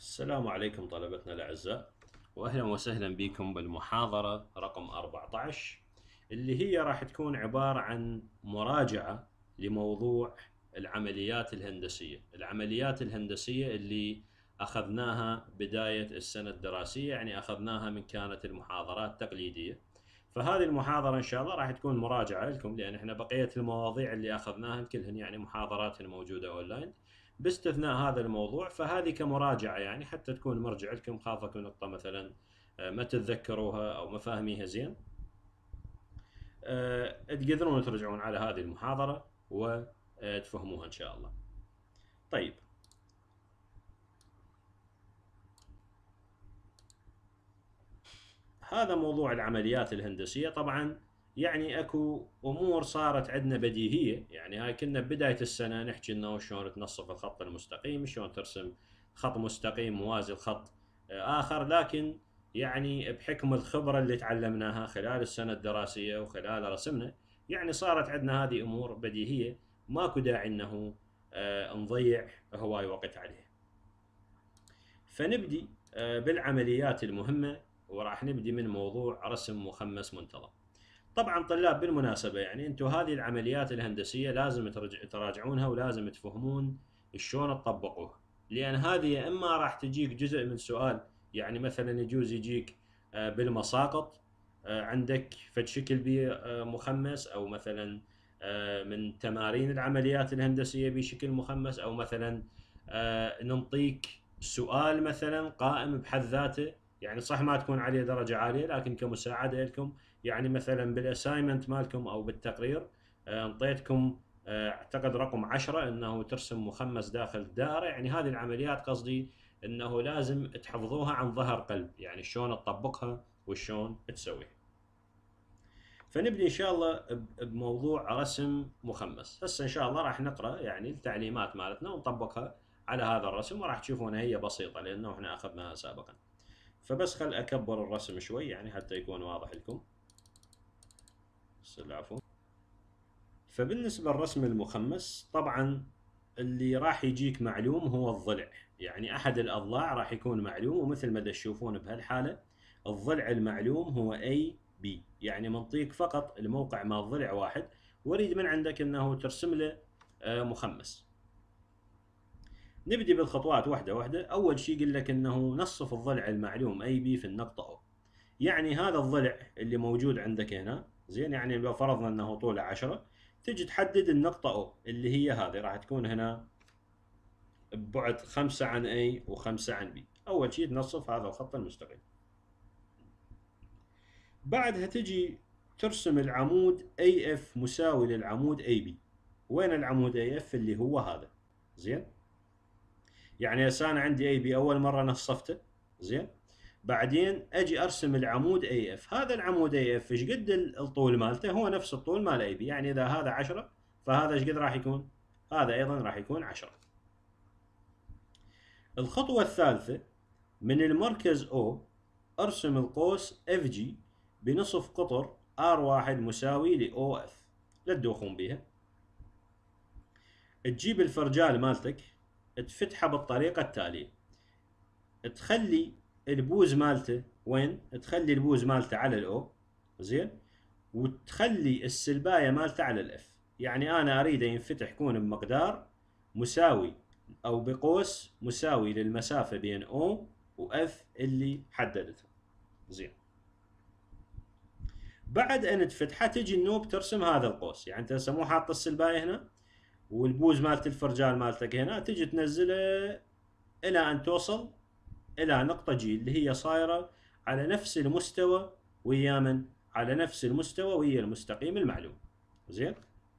السلام عليكم طلبتنا الأعزاء، وأهلا وسهلا بكم بالمحاضرة رقم 14 اللي هي راح تكون عبارة عن مراجعة لموضوع العمليات الهندسية. العمليات الهندسية اللي أخذناها بداية السنة الدراسية، يعني أخذناها من كانت المحاضرات تقليدية. فهذه المحاضرة إن شاء الله راح تكون مراجعة لكم، لأن إحنا بقية المواضيع اللي أخذناها كلهن يعني محاضرات موجودة أونلاين باستثناء هذا الموضوع. فهذه كمراجعة يعني حتى تكون مرجع لكم، خافك نقطة مثلا ما تتذكروها أو ما فاهميها زين، تقدرون ترجعون على هذه المحاضرة وتفهموها إن شاء الله. طيب، هذا موضوع العمليات الهندسية. طبعا يعني اكو امور صارت عندنا بديهية، يعني هاي كنا بداية السنة نحكي انه شلون تنصف الخط المستقيم، شلون ترسم خط مستقيم موازي لخط اخر، لكن يعني بحكم الخبرة اللي تعلمناها خلال السنة الدراسية وخلال رسمنا، يعني صارت عندنا هذه امور بديهية، ماكو داعي انه نضيع هواي وقت عليها. فنبدي بالعمليات المهمة، وراح نبدي من موضوع رسم مخمس منتظم. طبعا طلاب بالمناسبة، يعني انتم هذه العمليات الهندسية لازم تراجعونها ولازم تفهمون شلون تطبقوها، لان هذه يا اما راح تجيك جزء من سؤال، يعني مثلا يجوز يجيك بالمساقط عندك فد شكل بيه مخمس، او مثلا من تمارين العمليات الهندسية بشكل مخمس، او مثلا ننطيك سؤال مثلا قائم بحد ذاته، يعني صح ما تكون عليه درجة عالية لكن كمساعدة لكم. يعني مثلا بالاساينمنت مالكم او بالتقرير انطيتكم اعتقد رقم 10 انه ترسم مخمس داخل الدائرة، يعني هذه العمليات قصدي انه لازم تحفظوها عن ظهر قلب، يعني شلون تطبقها وشلون تسويها. فنبدي ان شاء الله بموضوع رسم مخمس. هسه ان شاء الله راح نقرا يعني التعليمات مالتنا ونطبقها على هذا الرسم، وراح تشوفونها هي بسيطه لانه احنا اخذناها سابقا. فبس خل اكبر الرسم شوي يعني حتى يكون واضح لكم. العفو. فبالنسبه للرسم المخمس، طبعا اللي راح يجيك معلوم هو الضلع، يعني احد الاضلاع راح يكون معلوم، ومثل ما تشوفون بهالحاله الضلع المعلوم هو اي بي، يعني منطيك فقط الموقع مال ضلع واحد، واريد من عندك انه ترسم له مخمس. نبدي بالخطوات واحده واحده. اول شيء يقول لك انه نصف الضلع المعلوم اي بي في النقطه او، يعني هذا الضلع اللي موجود عندك هنا زين، يعني لو فرضنا انه طوله 10، تجي تحدد النقطه او اللي هي هذه راح تكون هنا ببعد 5 عن A و5 عن B. أول شيء تنصف هذا الخط المستقيم. بعدها تجي ترسم العمود AF مساوي للعمود AB. وين العمود AF؟ اللي هو هذا زين، يعني هسه أنا عندي AB أول مرة نصفته زين، بعدين أجي أرسم العمود AF. هذا العمود AF إيش قد الطول مالته؟ هو نفس الطول مال AB، يعني إذا هذا 10 فهذا إيش قد راح يكون؟ هذا أيضا راح يكون 10. الخطوة الثالثة، من المركز O ارسم القوس FG بنصف قطر R1 مساوي ل OF. لا تدوخون بيها. تجيب الفرجال مالتك تفتحه بالطريقة التالية، تخلي البوز مالته وين؟ تخلي البوز مالته على الأو زين، وتخلي السلباية مالته على الأف. يعني أنا أريد ينفتح يكون بمقدار مساوي أو بقوس مساوي للمسافة بين O وF اللي حددتها زين. بعد ان تفتحها تجي النوب ترسم هذا القوس، يعني انت هسه مو حاط السلبايه هنا والبوز مالت الفرجال مالتك هنا، تجي تنزله الى ان توصل الى نقطه جي اللي هي صايره على نفس المستوى ويا من؟ على نفس المستوى ويا المستقيم المعلوم زين.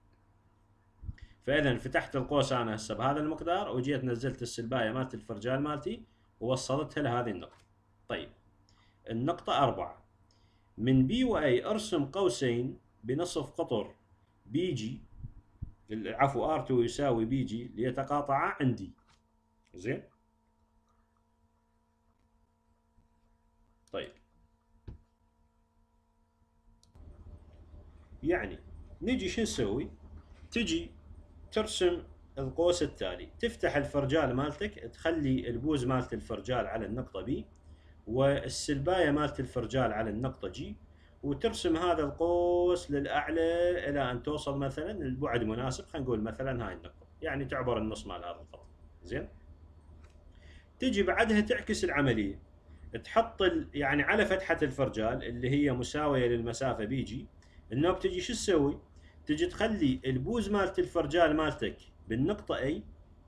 فاذا فتحت القوس انا هسه بهذا المقدار، وجيت نزلت السلبايه مالت الفرجال مالتي ووصلتها لهذه النقطه. طيب، النقطه 4، من بي واي ارسم قوسين بنصف قطر بي جي، عفوا ار2 يساوي بي جي ليتقاطعا عندي زين. طيب، يعني نجي شو نسوي؟ تجي ترسم القوس التالي، تفتح الفرجال مالتك، تخلي البوز مالت الفرجال على النقطة بي، والسلباية مالت الفرجال على النقطة جي، وترسم هذا القوس للأعلى إلى أن توصل مثلا البعد مناسب، خلينا نقول مثلا هاي النقطة، يعني تعبر النص مال هذا الخط. زين، تجي بعدها تعكس العملية، تحط يعني على فتحة الفرجال اللي هي مساوية للمسافة بي جي، انه بتجي شو تسوي؟ تجي تخلي البوز مالت الفرجال مالتك بالنقطة A،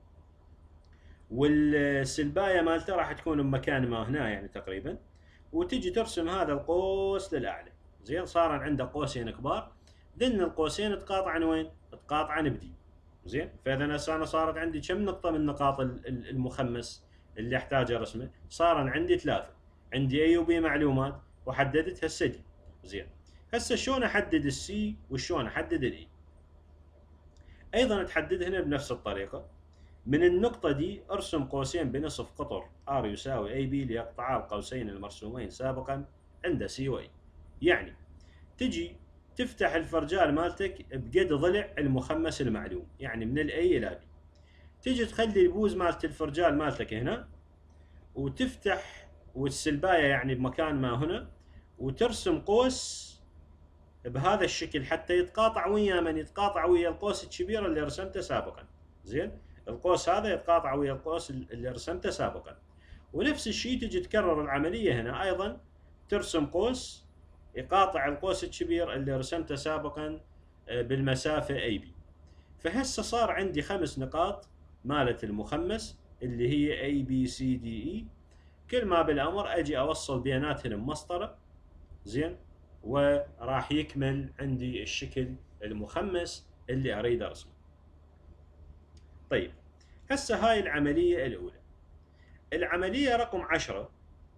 والسلباية مالته راح تكون بمكان ما هنا يعني تقريبا، وتجي ترسم هذا القوس للأعلى. زين، صار عنده قوسين كبار، ذن القوسين تقاطعن وين؟ تقاطعن بدي. زين، فإذا هسه أنا صارت عندي كم نقطة من نقاط المخمس اللي أحتاج أرسمه؟ صار عندي ثلاثة، عندي A و B معلومات، وحددت هسه دي. زين، هسه شلون أحدد السي وشلون أحدد الإي؟ أيضا تحدد هنا بنفس الطريقة. من النقطة دي ارسم قوسين بنصف قطر R يساوي AB ليقطعا القوسين المرسومين سابقا عند C و E. يعني تجي تفتح الفرجال مالتك بقد ضلع المخمس المعلوم، يعني من ال A إلى B. تجي تخلي البوز مالت الفرجال مالتك هنا، وتفتح والسلباية يعني بمكان ما هنا، وترسم قوس بهذا الشكل حتى يتقاطع ويا من؟ يتقاطع ويا القوس الكبير اللي رسمته سابقا. زين، القوس هذا يتقاطع ويا القوس اللي رسمته سابقا. ونفس الشيء تجي تكرر العملية هنا أيضا، ترسم قوس يقاطع القوس الكبير اللي رسمته سابقا بالمسافة AB. فهسه صار عندي 5 نقاط مالت المخمس اللي هي ABCDE، كل ما بالأمر أجي أوصل بيناتهم مسطرة. زين، وراح يكمل عندي الشكل المخمس اللي أريد أرسمه. طيب، هسه هاي العملية الأولى. العملية رقم 10،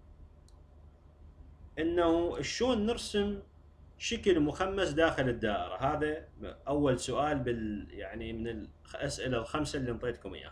إنه شلون نرسم شكل مخمس داخل الدائرة. هذا أول سؤال يعني من الأسئلة الخمسة اللي انطيتكم إياها.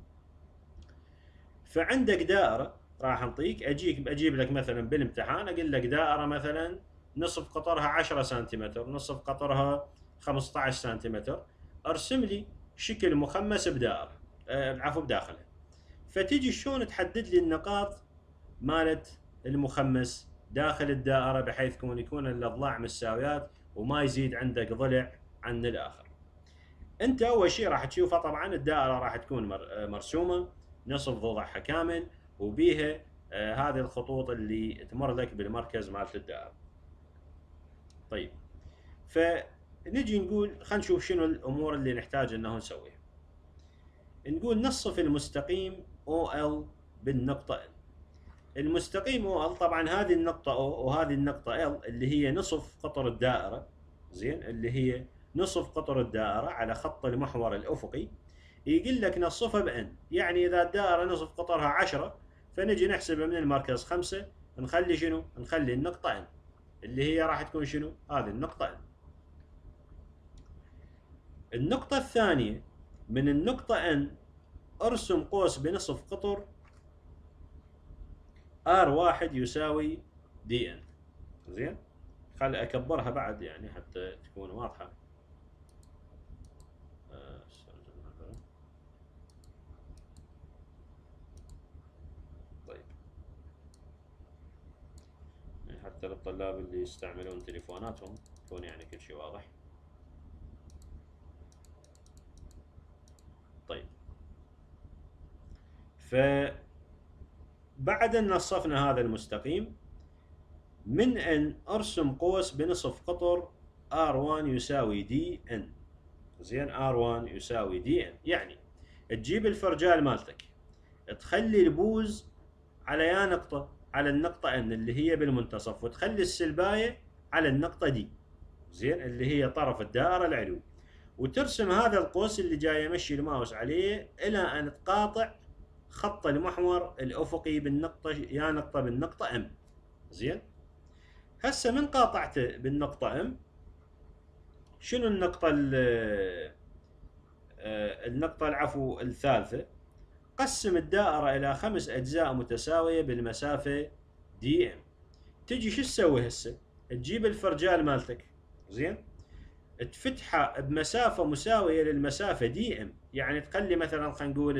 فعندك دائرة راح نعطيك، أجيب لك مثلا بالامتحان أقول لك دائرة مثلا نصف قطرها 10 سنتيمتر، نصف قطرها 15 سنتيمتر، ارسم لي شكل مخمس بدائرة، العفو بداخلها. فتجي شلون تحدد لي النقاط مالت المخمس داخل الدائرة بحيث يكون الأضلاع مساويات وما يزيد عندك ضلع عن الآخر. أنت أول شيء راح تشوفها طبعا الدائرة راح تكون مرسومة نصف ضلعها كامل، وبيها هذه الخطوط اللي تمر لك بالمركز مالت الدائرة. طيب، فنجي نقول خلينا نشوف شنو الأمور اللي نحتاج أنه نسويها. نقول نصف المستقيم OL بالنقطة N. المستقيم OL طبعا هذه النقطة O وهذه النقطة L اللي هي نصف قطر الدائرة. زين، اللي هي نصف قطر الدائرة على خط المحور الأفقي. يقول لك نصفها بN، يعني إذا الدائرة نصف قطرها 10 فنجي نحسبها من المركز 5، نخلي شنو؟ نخلي النقطة N اللي هي راح تكون شنو؟ هذه النقطة N. النقطة الثانية، من النقطة N ارسم قوس بنصف قطر R1 يساوي DN. زين، خل أكبرها بعد يعني حتى تكون واضحة. طيب، حتى للطلاب اللي يستعملون تليفوناتهم يكون يعني كل شيء واضح. طيب، فبعد أن نصفنا هذا المستقيم، من أن أرسم قوس بنصف قطر R1 يساوي DN. زين، R1 يساوي DN، يعني تجيب الفرجال مالتك تخلي البوز على يا نقطة، على النقطة N اللي هي بالمنتصف، وتخلي السلباية على النقطة D. زين، اللي هي طرف الدائرة العلوي، وترسم هذا القوس اللي جاي يمشي الماوس عليه إلى أن تقاطع خط المحور الأفقي بالنقطة يا نقطة بالنقطة M. زين، هسه من قاطعته بالنقطة M، شنو النقطة العفو الثالثة؟ قسم الدائرة إلى 5 أجزاء متساوية بالمسافة DM. تجي شو تسوي هسه؟ تجيب الفرجال مالتك، زين، تفتحها بمسافة مساوية للمسافة DM، يعني تخلي مثلا خلينا نقول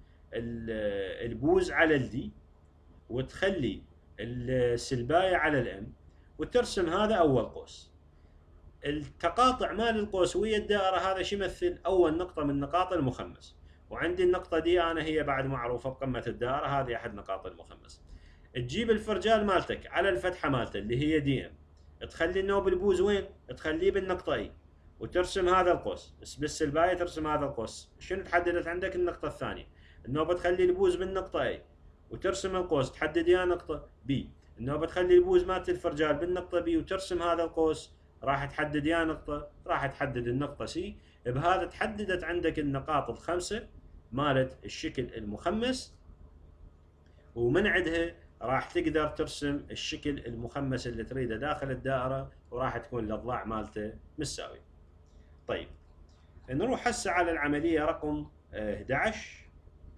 البوز على الدي، وتخلي السلباية على الام، وترسم هذا اول قوس. التقاطع مال القوس ويا الدائرة هذا شو يمثل؟ اول نقطة من نقاط المخمس. وعندي النقطة دي انا هي بعد معروفة بقمة الدائرة، هذه احد نقاط المخمس. تجيب الفرجال مالتك على الفتحة مالته اللي هي دي ام، تخلي النوب البوز وين؟ تخليه بالنقطة اي، وترسم هذا القوس. بالسلباية ترسم هذا القوس. شنو تحددت عندك؟ النقطة الثانية. النوبة تخلي البوز بالنقطة اي، وترسم القوس تحدد يا نقطة بي. النوبة تخلي البوز مالت الفرجال بالنقطة بي، وترسم هذا القوس. راح تحدد يا نقطة، راح تحدد النقطة سي. بهذا تحددت عندك النقاط الخمسة مالت الشكل المخمس، ومن عندها راح تقدر ترسم الشكل المخمس اللي تريده داخل الدائرة، وراح تكون الأضلاع مالته متساوية. طيب نروح هسه على العملية رقم 11.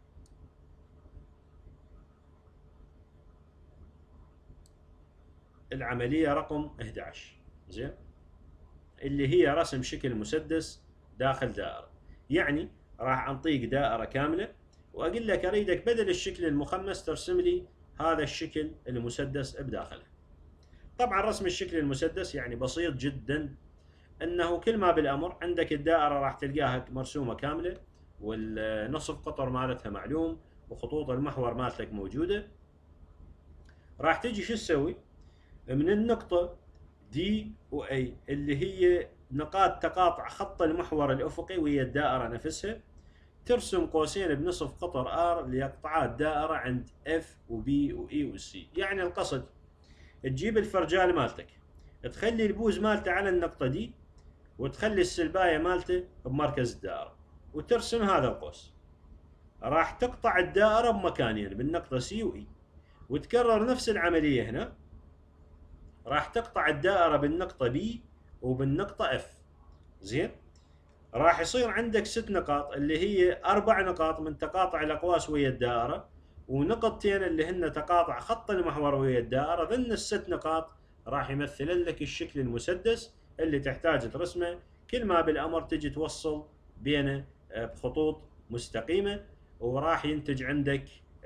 العملية رقم 11 زين، اللي هي رسم شكل مسدس داخل دائرة. يعني راح انطيك دائرة كاملة، واقول لك اريدك بدل الشكل المخمس ترسم لي هذا الشكل المسدس بداخله. طبعا رسم الشكل المسدس يعني بسيط جدا، انه كل ما بالامر عندك الدائرة راح تلقاها مرسومة كاملة، والنصف قطر مالتها معلوم، وخطوط المحور مالتك موجودة. راح تجي شو تسوي؟ من النقطة دي واي اللي هي نقاط تقاطع خط المحور الافقي وهي الدائرة نفسها، ترسم قوسين بنصف قطر ار ليقطعا الدائرة عند اف وبي واي وسي. يعني القصد تجيب الفرجال مالتك، تخلي البوز مالته على النقطة دي، وتخلي السلباية مالته بمركز الدائرة، وترسم هذا القوس. راح تقطع الدائرة بمكانين بالنقطة سي واي، وتكرر نفس العملية هنا. راح تقطع الدائرة بالنقطة بي وبالنقطة اف. زين، راح يصير عندك 6 نقاط اللي هي 4 نقاط من تقاطع الاقواس ويا الدائرة، ونقطتين اللي هن تقاطع خط المحور ويا الدائرة. ذن ال6 نقاط راح يمثلن لك الشكل المسدس اللي تحتاج ترسمه. كل ما بالامر تجي توصل بينه بخطوط مستقيمة، وراح ينتج عندك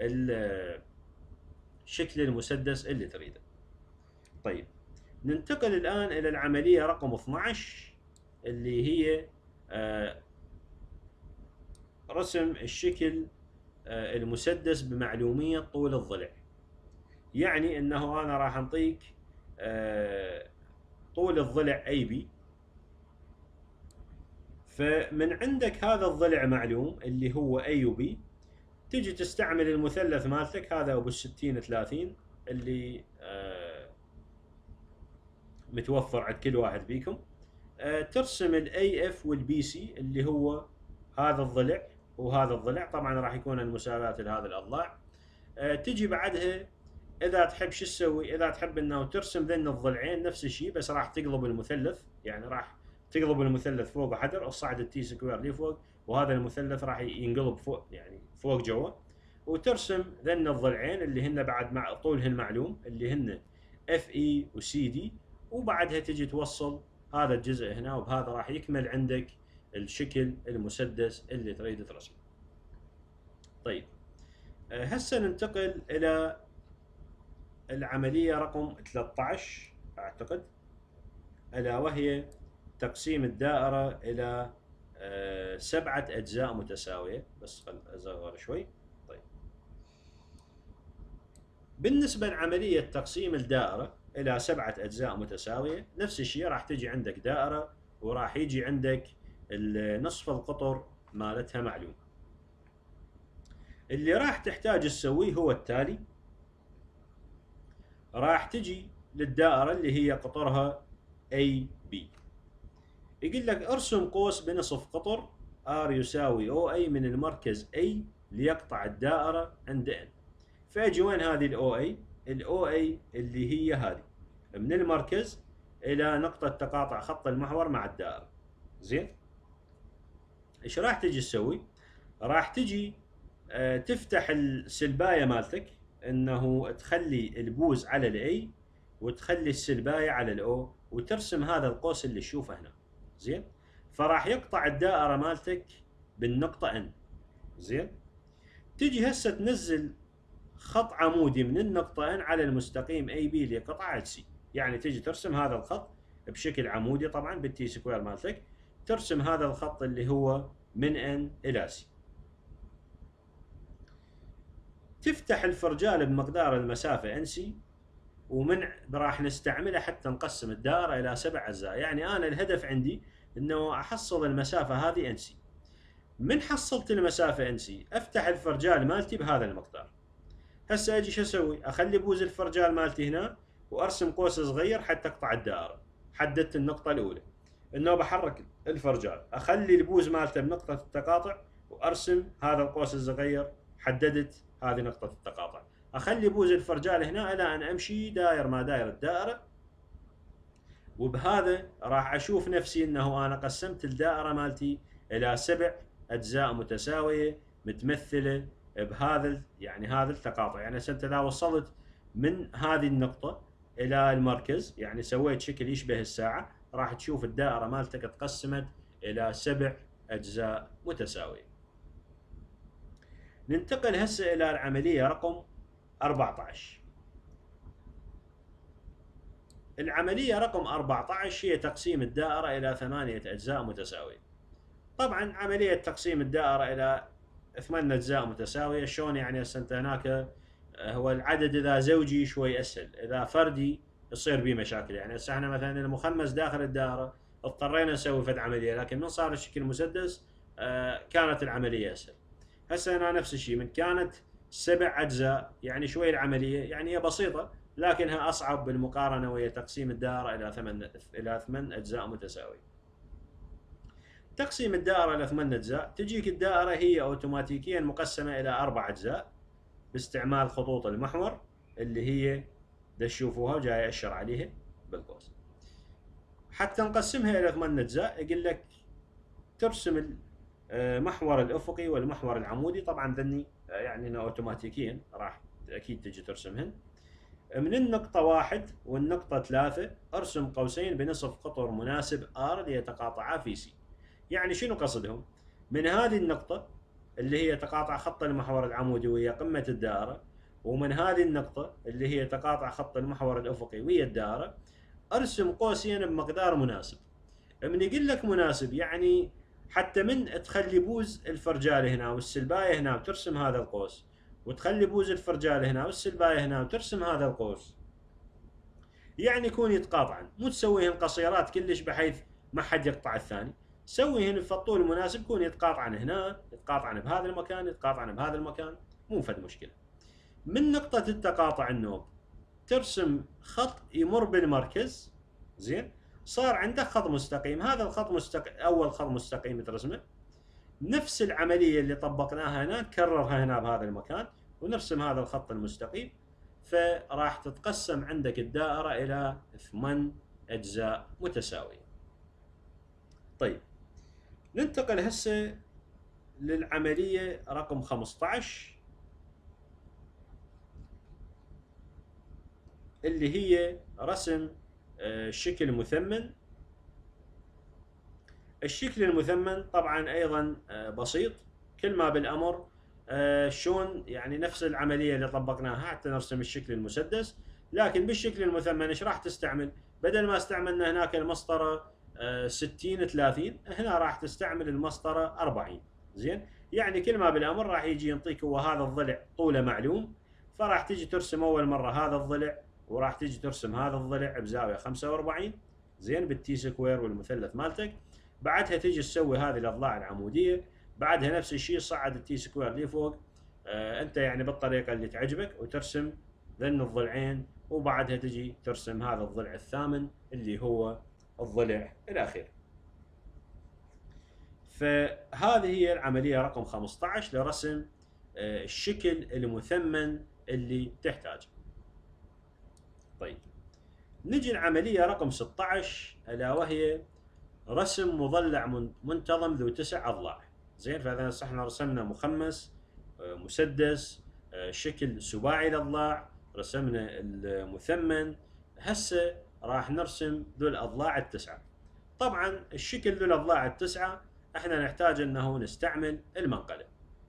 الشكل المسدس اللي تريده. طيب ننتقل الآن إلى العملية رقم 12، اللي هي رسم الشكل المسدس بمعلومية طول الضلع. يعني انه انا راح انطيك طول الضلع اي بي، فمن عندك هذا الضلع معلوم اللي هو اي وبي، تجي تستعمل المثلث مالتك هذا ابو 60-30 اللي متوفر عند كل واحد بيكم. ترسم الاي اف والبي سي اللي هو هذا الضلع وهذا الضلع. طبعا راح يكون المساواة لهذه الاضلاع. تجي بعدها اذا تحب شو تسوي؟ اذا تحب انه ترسم ذن الضلعين نفس الشيء، بس راح تقلب المثلث. يعني راح تقلب المثلث فوق حدر، وصعد التي سكوير لفوق، وهذا المثلث راح ينقلب فوق، يعني فوق جوا. وترسم ذن الضلعين اللي هن بعد مع طولهن معلوم اللي هن اف اي وسي دي، وبعدها تجي توصل هذا الجزء هنا، وبهذا راح يكمل عندك الشكل المسدس اللي تريد ترسمه. طيب هسه ننتقل الى العملية رقم 13 اعتقد، الا وهي تقسيم الدائرة الى 7 اجزاء متساوية. بس خل ازغر شوي. طيب بالنسبة لعملية تقسيم الدائرة الى 7 اجزاء متساوية، نفس الشيء راح تجي عندك دائرة، وراح يجي عندك نصف القطر مالتها معلوم. اللي راح تحتاج تسويه هو التالي. راح تجي للدائرة اللي هي قطرها AB، يقول لك ارسم قوس بنصف قطر R يساوي OA من المركز A ليقطع الدائرة عند N. فاجي وين هذه الOA؟ الOA اللي هي هذه من المركز إلى نقطة تقاطع خط المحور مع الدائرة. زين، ايش راح تجي تسوي؟ راح تجي تفتح السلباية مالتك، انه تخلي البوز على الاي وتخلي السلباية على الاو، وترسم هذا القوس اللي تشوفه هنا. زين، فراح يقطع الدائرة مالتك بالنقطة N. زين، تجي هسه تنزل خط عمودي من النقطة N على المستقيم AB لقطعة C. يعني تجي ترسم هذا الخط بشكل عمودي طبعا بالتي سكوير مالتك، ترسم هذا الخط اللي هو من N إلى C. تفتح الفرجال بمقدار المسافة NC، ومن راح نستعمله حتى نقسم الدائرة إلى 7 أجزاء. يعني أنا الهدف عندي إنه أحصل المسافة هذه NC. من حصلت المسافة NC أفتح الفرجال مالتي بهذا المقدار. هسه أجي شو أسوي؟ أخلي بوز الفرجال مالتي هنا وأرسم قوس صغير حتى أقطع الدائرة. حددت النقطة الأولى، إنه بحرك الفرجال أخلي البوز مالته بنقطة التقاطع وأرسم هذا القوس الصغير، حددت هذه نقطة التقاطع. أخلي بوز الفرجال هنا إلى أن أمشي داير ما داير الدائرة، وبهذا راح أشوف نفسي أنه أنا قسمت الدائرة مالتي إلى 7 أجزاء متساوية متمثلة بهذا يعني هذا التقاطع. يعني أنت إذا وصلت من هذه النقطة إلى المركز، يعني سويت شكل يشبه الساعة، راح تشوف الدائرة مالتك تقسمت إلى 7 أجزاء متساوية. ننتقل هسه إلى العملية رقم 14. العملية رقم 14 هي تقسيم الدائرة إلى 8 أجزاء متساوية. طبعا عملية تقسيم الدائرة إلى 8 أجزاء متساوية شلون؟ يعني هسه انت هناك هو العدد إذا زوجي شوي أسهل، إذا فردي يصير به مشاكل. يعني هسه احنا مثلا المخمس داخل الدائرة اضطرينا نسوي فد عملية، لكن من صار الشكل مسدس كانت العملية أسهل. هسه هنا نفس الشيء، من كانت 7 أجزاء يعني شوي العملية يعني هي بسيطة، لكنها أصعب بالمقارنة وهي تقسيم الدائرة إلى 8 أجزاء متساوية. تقسيم الدائرة إلى 8 أجزاء، تجيك الدائرة هي أوتوماتيكيا مقسمة إلى 4 أجزاء باستعمال خطوط المحور اللي هي تشوفوها جاي أشر عليها بالقوس. حتى نقسمها إلى 8 أجزاء يقول لك ترسم المحور الأفقي والمحور العمودي. طبعا ذني يعني أوتوماتيكيا راح أكيد تجي ترسمهن. من النقطة 1 والنقطة 3 ارسم قوسين بنصف قطر مناسب R ليتقاطعا في C. يعني شنو قصدهم؟ من هذه النقطة اللي هي تقاطع خط المحور العمودي وهي قمة الدائرة، ومن هذه النقطة اللي هي تقاطع خط المحور الأفقي وهي الدائرة، ارسم قوسين بمقدار مناسب. من يقول لك مناسب يعني حتى من تخلي بوز الفرجال هنا والسلباية هنا وترسم هذا القوس، وتخلي بوز الفرجال هنا والسلباية هنا وترسم هذا القوس، يعني يكون يتقاطعن، مو تسويهن قصيرات كلش بحيث ما حد يقطع الثاني. سويهن في الطول المناسب، يكون يتقاطعن هنا، يتقاطعن بهذا المكان، يتقاطعن بهذا المكان، مو فد مشكلة. من نقطة التقاطع النوب ترسم خط يمر بالمركز. زين، صار عندك خط مستقيم. هذا الخط مستقيم، أول خط مستقيم ترسمه. نفس العملية اللي طبقناها هنا نكررها هنا بهذا المكان ونرسم هذا الخط المستقيم، فراح تتقسم عندك الدائرة إلى 8 أجزاء متساوية. طيب ننتقل هسه للعملية رقم 15 اللي هي رسم شكل مثمن. الشكل المثمن طبعا أيضا بسيط، كل ما بالأمر شلون يعني نفس العملية اللي طبقناها حتى نرسم الشكل المسدس، لكن بالشكل المثمن ايش راح تستعمل؟ بدل ما استعملنا هناك المسطرة 60-30، هنا راح تستعمل المسطرة 40. زين، يعني كل ما بالأمر راح يجي ينطيك هو هذا الضلع طوله معلوم، فراح تجي ترسم أول مرة هذا الضلع، وراح تجي ترسم هذا الضلع بزاوية 45 زين بالتي سكوير والمثلث مالتك. بعدها تجي تسوي هذه الأضلاع العمودية، بعدها نفس الشيء صعد التي سكوير لفوق انت يعني بالطريقة اللي تعجبك، وترسم ذن الضلعين، وبعدها تجي ترسم هذا الضلع الثامن اللي هو الضلع الأخير. فهذه هي العملية رقم 15 لرسم الشكل المثمن اللي تحتاجه. طيب نجي العملية رقم 16 ألا وهي رسم مضلع منتظم ذو 9 أضلاع. زين، فإذا احنا رسمنا مخمس، مسدس، شكل سباعي الأضلاع، رسمنا المثمن، هسه راح نرسم ذو الأضلاع التسعة. طبعا الشكل ذو الأضلاع التسعة احنا نحتاج انه نستعمل المنقلة.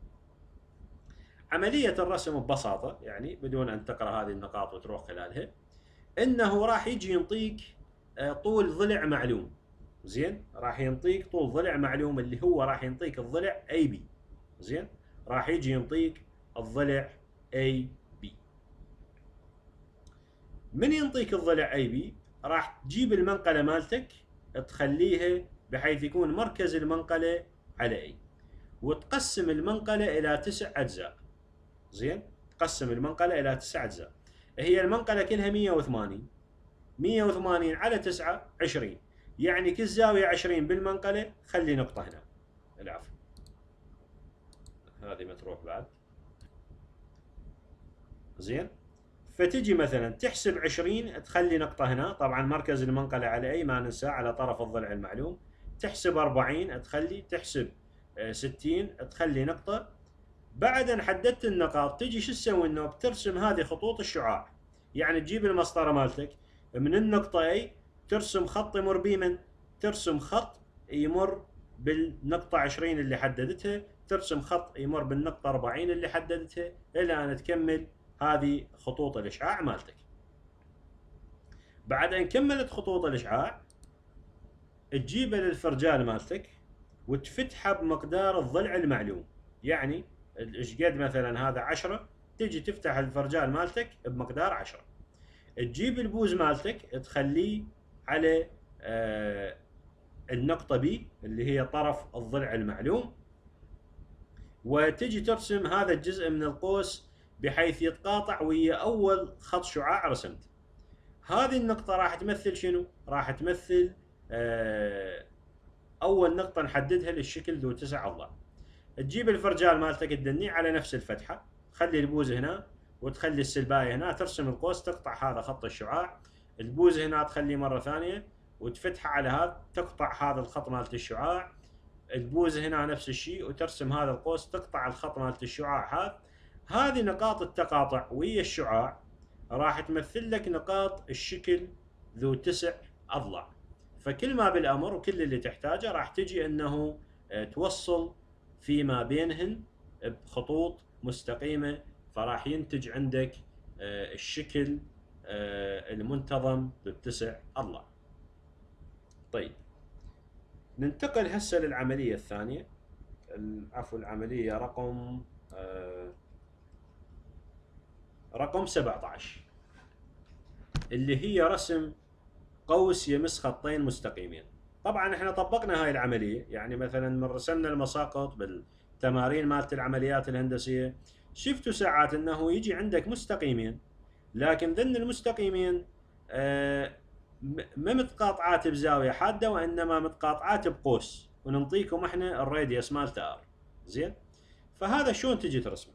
عملية الرسم ببساطة يعني بدون ان تقرأ هذه النقاط وتروح خلالها، انه راح يجي ينطيك طول ضلع معلوم. زين، راح ينطيك طول ضلع معلوم اللي هو راح ينطيك الضلع اي بي. زين، راح يجي ينطيك الضلع اي بي. من ينطيك الضلع اي بي راح تجيب المنقلة مالتك تخليها بحيث يكون مركز المنقلة على اي، وتقسم المنقلة الى 9 اجزاء. زين، تقسم المنقلة الى 9 اجزاء. هي المنقلة كلها 180. 180 على 9 20، يعني كل زاوية 20 بالمنقلة. خلي نقطة هنا، العفو هذه متروح بعد. زين، فتجي مثلا تحسب 20 تخلي نقطة هنا، طبعا مركز المنقلة على اي ما ننسى على طرف الضلع المعلوم. تحسب 40 تخلي، تحسب 60 تخلي نقطة. بعد ان حددت النقاط تجي شو تسوي؟ انه بترسم هذه خطوط الشعاع. يعني تجيب المسطرة مالتك من النقطة A ترسم خط يمر بيه، ترسم خط يمر بالنقطة 20 اللي حددتها، ترسم خط يمر بالنقطة 40 اللي حددتها، إلى أن تكمل هذه خطوط الإشعاع مالتك. بعد أن كملت خطوط الإشعاع تجيبها للفرجال مالتك وتفتحها بمقدار الضلع المعلوم. يعني ايش قد مثلا هذا 10، تجي تفتح الفرجال مالتك بمقدار 10. تجيب البوز مالتك تخليه على النقطة بي اللي هي طرف الضلع المعلوم، وتجي ترسم هذا الجزء من القوس بحيث يتقاطع ويا أول خط شعاع رسمته. هذه النقطة راح تمثل شنو؟ راح تمثل أول نقطة نحددها للشكل ذو 9 أضلاع. تجيب الفرجال مالتك تدنيه على نفس الفتحة، خلي البوز هنا وتخلي السلباية هنا، ترسم القوس تقطع هذا خط الشعاع. البوز هنا تخليه مرة ثانية وتفتحه على هذا، تقطع هذا الخط مالت الشعاع. البوز هنا نفس الشيء وترسم هذا القوس تقطع الخط مالت الشعاع هذا. هذه نقاط التقاطع ويا الشعاع راح تمثل لك نقاط الشكل ذو 9 أضلاع. فكل ما بالأمر وكل اللي تحتاجه راح تجي أنه توصل فيما بينهن بخطوط مستقيمة، فراح ينتج عندك الشكل المنتظم ذو 9 أضلاع. طيب ننتقل هسه للعملية الثانية، عفوا العملية رقم 17 اللي هي رسم قوس يمس خطين مستقيمين. طبعا احنا طبقنا هاي العملية، يعني مثلا من رسمنا المساقط بالتمارين مالت العمليات الهندسية، شفتوا ساعات انه يجي عندك مستقيمين، لكن ذن المستقيمين ما متقاطعات بزاوية حادة وانما متقاطعات بقوس، وننطيكم احنا الراديوس مالته ار. زين، فهذا شلون تجي ترسمه؟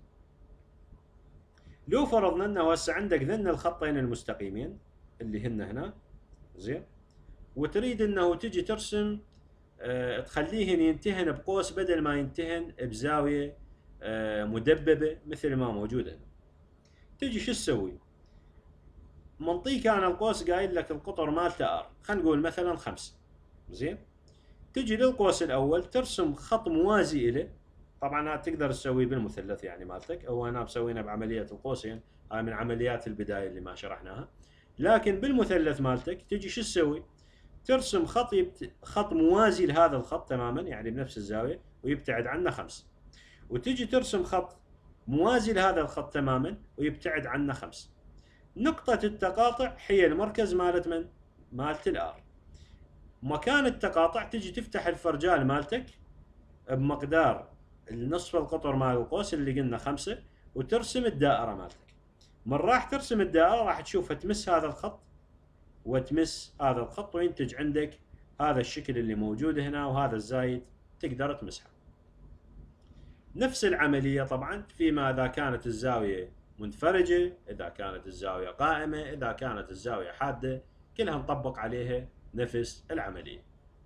لو فرضنا انه هسه عندك ذن الخطين المستقيمين اللي هن هنا، زين، وتريد انه تجي ترسم تخليهن ينتهن بقوس بدل ما ينتهن بزاوية مدببة مثل ما موجود هنا. تجي شو تسوي؟ منطيك انا القوس قايل لك القطر مالته ار، خلينا نقول مثلا 5. زين، تجي للقوس الاول ترسم خط موازي له. طبعا هذا تقدر تسويه بالمثلث يعني مالتك، او انا مسوينه بعملية القوسين، هاي من عمليات البداية اللي ما شرحناها. لكن بالمثلث مالتك تجي شو تسوي؟ ترسم خط موازي لهذا الخط تماما، يعني بنفس الزاوية ويبتعد عنه 5، وتجي ترسم خط موازي لهذا الخط تماما ويبتعد عنه 5. نقطة التقاطع هي المركز مالت من؟ مالت الار. مكان التقاطع تجي تفتح الفرجال مالتك بمقدار النصف القطر مال القوس اللي قلنا 5، وترسم الدائرة مالتك. من راح ترسم الدائرة راح تشوفها تمس هذا الخط وتمس هذا الخط، وينتج عندك هذا الشكل اللي موجود هنا، وهذا الزايد تقدر تمسحه. نفس العملية طبعا فيما إذا كانت الزاوية منفرجة، إذا كانت الزاوية قائمة، إذا كانت الزاوية حادة، كلها نطبق عليها نفس العملية.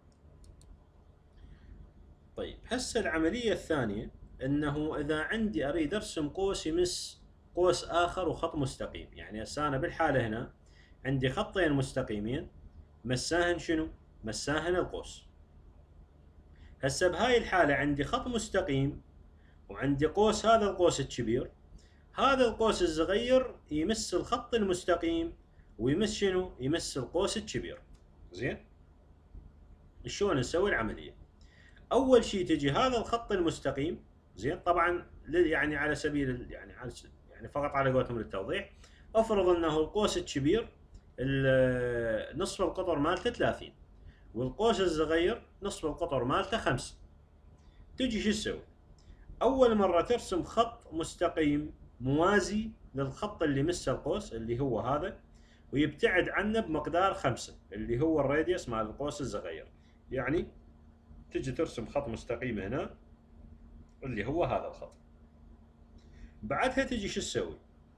طيب هسه العملية الثانية انه اذا عندي اريد ارسم قوس يمس قوس اخر وخط مستقيم. يعني هسه انا بالحالة هنا عندي خطين مستقيمين مساهن شنو؟ مساهن القوس. هسه بهاي الحالة عندي خط مستقيم وعندي قوس، هذا القوس الكبير، هذا القوس الصغير يمس الخط المستقيم ويمس شنو؟ يمس القوس الكبير. زين؟ شلون نسوي العملية؟ أول شيء تجي هذا الخط المستقيم، زين؟ طبعا يعني على سبيل يعني فقط على قولتهم للتوضيح، افرض انه القوس الكبير نصف القطر مالته 30، والقوس الصغير نصف القطر مالته 5. تجي شو تسوي؟ أول مرة ترسم خط مستقيم موازي للخط اللي مس القوس اللي هو هذا، ويبتعد عنه بمقدار 5 اللي هو الراديوس مال القوس الصغير. يعني تجي ترسم خط مستقيم هنا اللي هو هذا الخط. بعدها تجي شو تسوي؟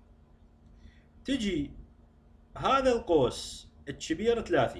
تجي هذا القوس الكبير 30،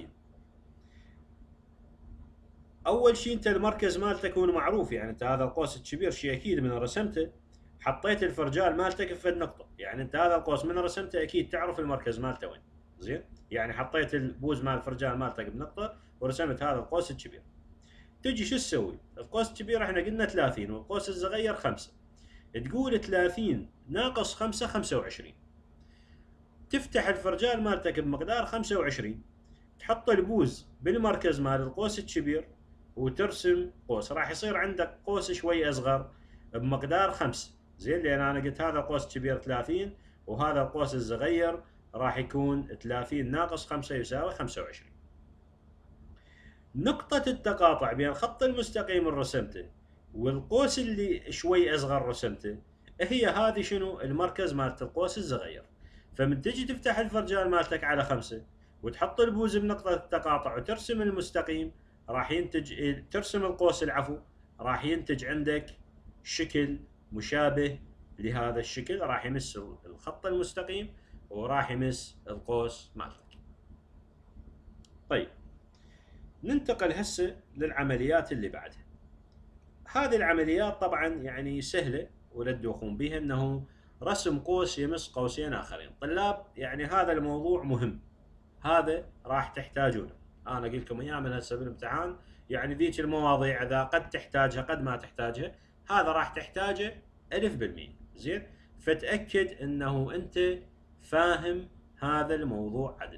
اول شيء انت المركز مالتك يكون معروف، يعني انت هذا القوس الكبير شيء اكيد من رسمته حطيت الفرجال مالتك في نقطه، يعني انت هذا القوس من رسمته اكيد تعرف المركز مالته وين. زين؟ يعني حطيت البوز مال الفرجال مالتك بنقطه ورسمت هذا القوس الكبير. تجي شو تسوي؟ القوس الكبير احنا قلنا 30 والقوس الصغير 5، تقول 30 ناقص 5 25. تفتح الفرجال مالتك بمقدار 25، تحط البوز بالمركز مال القوس الكبير وترسم قوس، راح يصير عندك قوس شوي اصغر بمقدار 5. زين؟ لان انا قلت هذا قوس كبير 30 وهذا القوس الصغير راح يكون 30 ناقص 5 يساوي 25. نقطة التقاطع بين الخط المستقيم اللي رسمته والقوس اللي شوي اصغر رسمته هي هذه شنو؟ المركز مالت القوس الصغير. فمن تجي تفتح الفرجال مالتك على 5 وتحط البوز بنقطة التقاطع وترسم المستقيم، راح ينتج، ترسم القوس العفو، راح ينتج عندك شكل مشابه لهذا الشكل، راح يمس الخط المستقيم وراح يمس القوس مالتك. طيب ننتقل هسه للعمليات اللي بعدها. هذه العمليات طبعا يعني سهلة ولا تدوخون بها، انه رسم قوس يمس قوسين اخرين. طلاب يعني هذا الموضوع مهم، هذا راح تحتاجونه، انا قلت لكم اياه من هسه بالامتحان، يعني ذيك المواضيع اذا قد تحتاجها قد ما تحتاجها، هذا راح تحتاجه 1000%. زين؟ فتأكد انه انت فاهم هذا الموضوع عدل.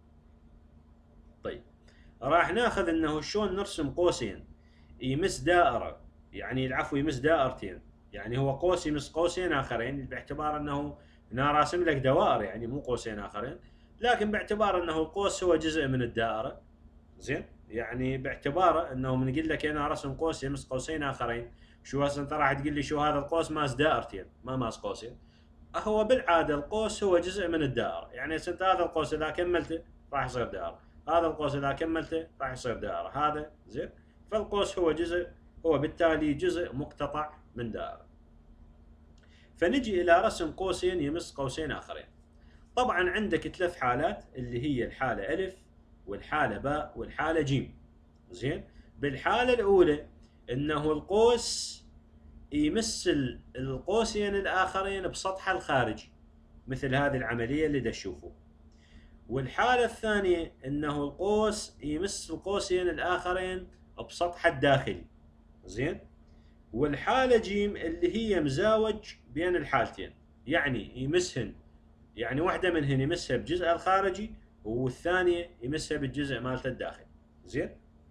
طيب راح ناخذ انه شلون نرسم قوسين يمس دائرة، يعني العفو يمس دائرتين، يعني هو قوس يمس قوسين اخرين، باعتبار انه هنا راسم لك دوائر يعني مو قوسين اخرين، لكن باعتبار انه القوس هو جزء من الدائرة. زين؟ يعني باعتباره انه من قلت لك انا رسم قوس يمس قوسين اخرين، شو هسه انت راح تقول لي شو هذا القوس ماس دائرتين ما ماس قوسين. هو بالعاده القوس هو جزء من الدائره، يعني انت هذا القوس اذا كملته راح يصير دائره، هذا القوس اذا كملته راح يصير دائره، هذا زين؟ فالقوس هو جزء، هو بالتالي جزء مقتطع من دائره. فنجي الى رسم قوسين يمس قوسين اخرين. طبعا عندك 3 حالات اللي هي الحاله الف والحاله باء والحاله جيم. زين؟ بالحاله الاولى انه القوس يمس القوسين الاخرين بسطحه الخارجي مثل هذه العمليه اللي تشوفوه. والحاله الثانيه انه القوس يمس القوسين الاخرين بسطحه الداخلي. زين؟ والحاله جيم اللي هي مزاوج بين الحالتين، يعني يمسهن، يعني واحده منهن يمسها بجزء الخارجي والثانيه يمسها بالجزء مالته الداخلي. زين؟